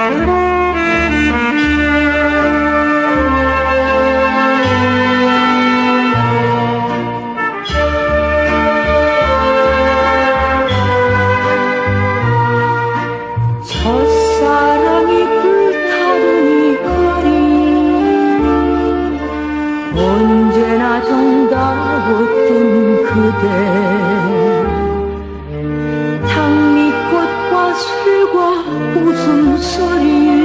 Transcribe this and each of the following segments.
장미꽃과 술과 웃음소리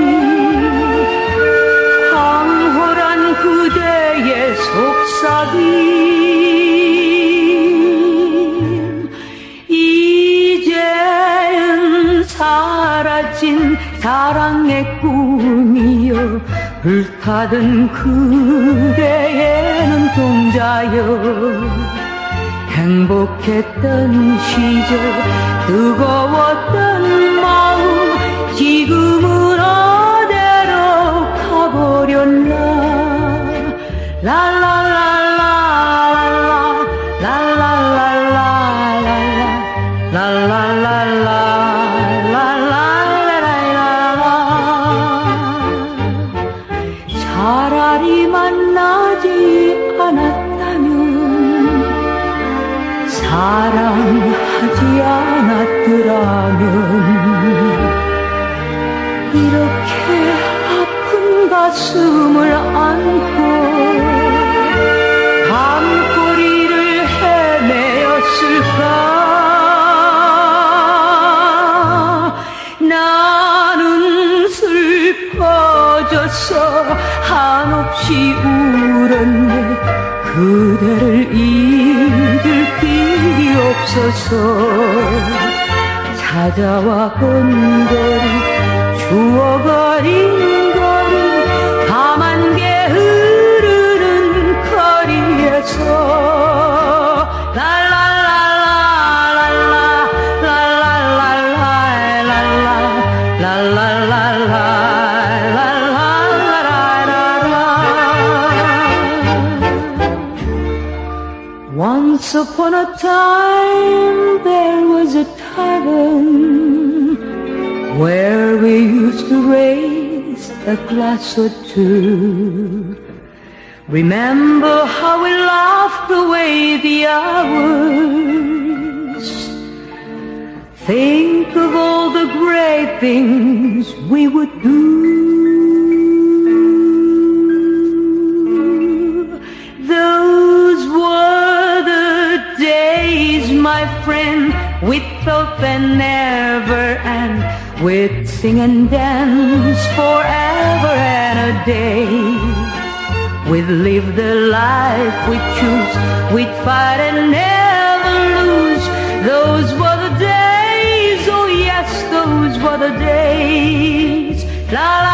황홀한 그대의 속삭임 이제는 사라진 사랑의 꿈이여 불타던 그대의 눈동자여 행복했던 시절 뜨거웠던 마음 지금은 어디로 가버렸나 랄랄랄랄라 랄랄랄랄라 랄랄랄랄라 랄랄랄랄라 차라리 만나지 않았다면 사랑하지 않았더라면 이렇게 아픈 가슴을 안고 밤거리를 헤매었을까 나는 슬퍼졌어 한없이 울었네 그대를 잊을 길이 없어서 찾아와 본 거리 추억어린 거리 밤안개 흐르는 거리에서 랄랄랄랄라 랄랄랄랄라 랄랄랄랄라 Once upon a time there was a tavern where we used to raise a glass or two. Remember how we laughed away the hours. Think of all the great things we would do. Those were the days, my friend, we'd thought they never end. We'd sing and dance forever and a day. We'd live the life we choose. We'd fight and never lose. Those were the days, oh yes, those were the days. La la.